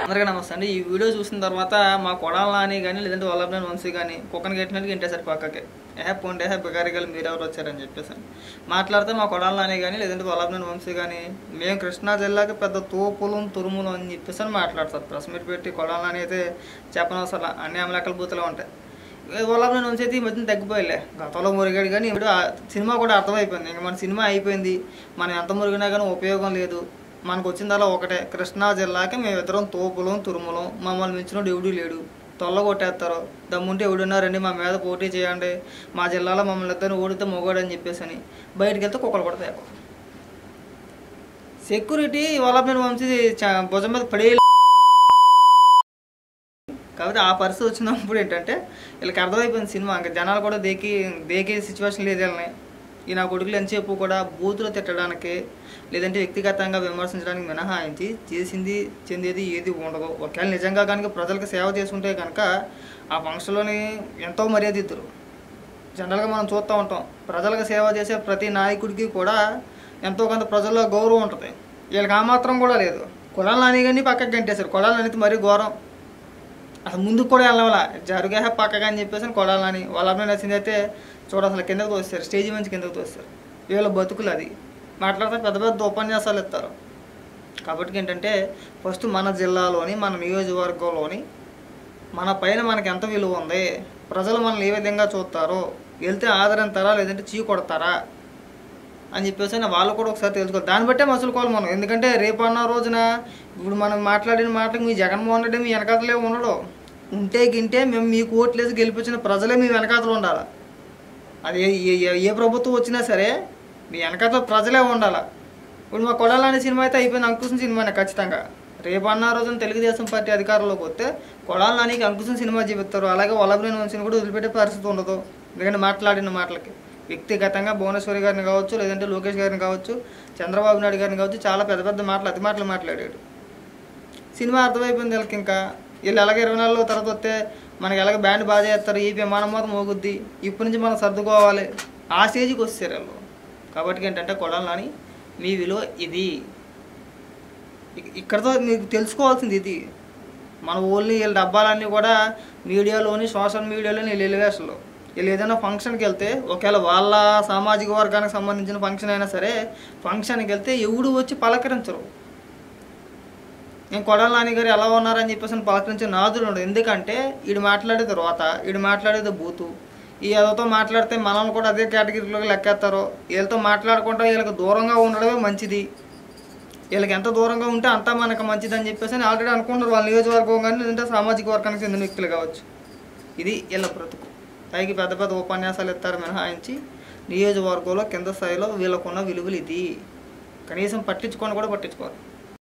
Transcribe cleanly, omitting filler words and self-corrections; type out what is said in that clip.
అందరికీ నమస్తే అండి. ఈ వీడియో చూసిన తర్వాత మా కొడాల నాని కానీ లేదంటే వల్లభనేని వంశీ కానీ కుక్కని కట్టినట్టుగా ఇంటేసారు పక్కకి. పోండి బిగారికలు మీరెవరు వచ్చారని చెప్పేసి మాట్లాడితే మా కొడాల నాని కానీ లేదంటే వల్లభనేని వంశీ కానీ మేము కృష్ణా జిల్లాకి పెద్ద తోపులు తురుములు అని చెప్పేసి మాట్లాడతారు. ప్రెస్ మీట్ పెట్టి కొడాల నాని అయితే చెప్పనవసరం, అన్ని అమలెక్కల బూతులు ఉంటాయి. వల్లభనేని వంశీ అయితే ఈ మధ్యన తగ్గిపోయిలే, గతంలో మురిగాడు కానీ ఇప్పుడు సినిమా కూడా అర్థమైపోయింది. ఇంకా మన సినిమా అయిపోయింది, మనం ఎంత మురిగినా కానీ ఉపయోగం లేదు. మనకు వచ్చిందలా ఒకటే, కృష్ణా జిల్లాకి మేమిద్దరం తోపులం తురుములం, మమ్మల్ని మించినోడు ఎవడూ లేడు, తొల్లగొట్టేస్తారు, దమ్ముంటే ఎవడున్నారండి మా మీద పోటీ చేయండి, మా జిల్లాలో మమ్మల్ని ఇద్దరు ఓడితే మొగోడు అని చెప్పేసి అని బయటికి వెళ్తే కుక్కలు కొడతాయి. సెక్యూరిటీ వల్లభనేని వంశీ భుజం మీద పడే కాబట్టి ఆ పరిస్థితి వచ్చినప్పుడు ఏంటంటే వీళ్ళకి అర్థమైపోయింది సినిమా, ఇంకా జనాలు కూడా దేకే సిచ్యువేషన్ లేదు వీళ్ళని. ఈ నా కొడుకులు ఎంతసేపు కూడా బూతులు తిట్టడానికి లేదంటే వ్యక్తిగతంగా విమర్శించడానికి మినహాయించి చేసింది చెందేది ఏది ఉండదు. ఒకవేళ నిజంగా కనుక ప్రజలకు సేవ చేసుకుంటే కనుక ఆ ఫంక్షన్లోని ఎంతో మర్యాద ఇద్దరు. జనరల్గా మనం చూస్తూ ఉంటాం, ప్రజలకు సేవ చేసే ప్రతి నాయకుడికి కూడా ఎంతో కొంత ప్రజల్లో గౌరవం ఉంటుంది. వీళ్ళకి ఆ మాత్రం కూడా లేదు. కొడాల నాని కానీ పక్కకి గంటేశారు. కొడాల నాని మరీ ఘోరం, అసలు ముందుకు కూడా వెళ్ళవాలా, జరుగా పక్కగా అని చెప్పేసి కొడాల నాని వల్లభనేని నచ్చింది అయితే చూడ అసలు కిందకు తోస్తారు, స్టేజ్ మంచి కిందకు తోస్తారు. వీళ్ళ బతుకులు అది మాట్లాడితే పెద్ద పెద్ద ఉపన్యాసాలు ఇస్తారు. కాబట్టి ఏంటంటే ఫస్ట్ మన జిల్లాలోని మన నియోజకవర్గంలోని మన పైన మనకి ఎంత విలువ ఉంది, ప్రజలు మనల్ని ఏ విధంగా చూస్తారో, వెళ్తే ఆదరింతారా లేదంటే చీ కొడతారా అని చెప్పేసి వాళ్ళు కూడా ఒకసారి తెలుసుకోవాలి. దాన్ని బట్టే మసులుకోవాలి మనం. ఎందుకంటే రేపు అన్న రోజున ఇప్పుడు మనం మాట్లాడిన మాటలకు మీ జగన్మోహన్ రెడ్డి మీ వెనకాతలే ఉండడు, ఉంటే గింటే మేము మీకు ఓట్లేసి గెలిపించిన ప్రజలే మీ వెనకాతలు ఉండాలి. అది ఏ ప్రభుత్వం వచ్చినా సరే మీ వెనకాతల ప్రజలే ఉండాలి. ఇప్పుడు మా కొడాల నాని సినిమా అయితే అయిపోయింది, అంకుశం సినిమానే ఖచ్చితంగా. రేపు అన్న రోజున తెలుగుదేశం పార్టీ అధికారంలోకి వస్తే కొడాల నానికి అంకుశం సినిమా చూపిస్తారు. అలాగే వల్లభనేని వంశీని కూడా వదిలిపెట్టే పరిస్థితి ఉండదు. ఎందుకంటే మాట్లాడిన మాటలకి వ్యక్తిగతంగా భువనేశ్వరి గారిని కావచ్చు లేదంటే లోకేష్ గారిని కావచ్చు చంద్రబాబు నాయుడు గారిని కావచ్చు చాలా పెద్ద పెద్ద మాటలు అతి మాటలు మాట్లాడాడు. సినిమా అర్థమైపోయింది వీళ్ళకి. ఇంకా వీళ్ళు ఎలాగ 20 నెలల తర్వాత వస్తే మనకి ఎలాగ బ్యాండ్ బాగా చేస్తారు, ఈ విమానం మొత్తం మోగుద్ది, ఇప్పటి నుంచి మనం సర్దుకోవాలి, ఆ స్టేజ్కి వచ్చేసారు వాళ్ళు. కాబట్టి ఏంటంటే కొడాల నాని మీ విలువ ఇది, ఇక్కడతో మీకు తెలుసుకోవాల్సింది ఇది. మన ఓన్లీ వీళ్ళ డబ్బాలన్నీ కూడా మీడియాలోని సోషల్ మీడియాలోని వీళ్ళు ఎలివేషన్లో. వీళ్ళు ఏదైనా ఫంక్షన్కి వెళ్తే ఒకవేళ వాళ్ళ సామాజిక వర్గానికి సంబంధించిన ఫంక్షన్ అయినా సరే ఫంక్షన్కి వెళ్తే ఎవడు వచ్చి పలకరించరు. నేను కొడాల నాని గారు ఎలా ఉన్నారని చెప్పేసి పలకరించే నాదులు ఉండదు. ఎందుకంటే వీడు మాట్లాడేది రోత, వీడు మాట్లాడేది బూతు, ఈ ఏదోతో మాట్లాడితే మనల్ని కూడా అదే కేటగిరీలోకి లెక్కేస్తారు. వీళ్ళతో మాట్లాడకుండా వీళ్ళకి దూరంగా ఉండడమే మంచిది, వీళ్ళకి ఎంత దూరంగా ఉంటే అంతా మనకు మంచిది అని చెప్పేసి ఆల్రెడీ అనుకుంటారు వాళ్ళ నియోజకవర్గం కానీ లేదంటే సామాజిక వర్గానికి చెందిన వ్యక్తులు కావచ్చు. ఇది వీళ్ళ బ్రతుకు. పైకి పెద్ద పెద్ద ఉపన్యాసాలు ఇస్తారు మినహాయించి నియోజకవర్గంలో కింద స్థాయిలో వీళ్ళకున్న విలువలు ఇది. కనీసం పట్టించుకొని కూడా పట్టించుకోరు.